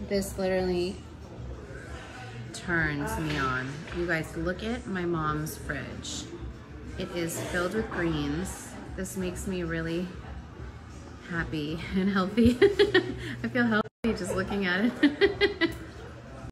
This literally turns me on. You guys, look at my mom's fridge. It is filled with greens. This makes me really happy and healthy. I feel healthy just looking at it.